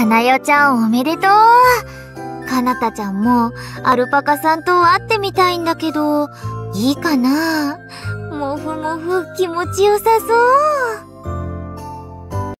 かなよちゃんおめでとう。かなたちゃんもアルパカさんと会ってみたいんだけど、いいかな？もふもふ気持ちよさそう。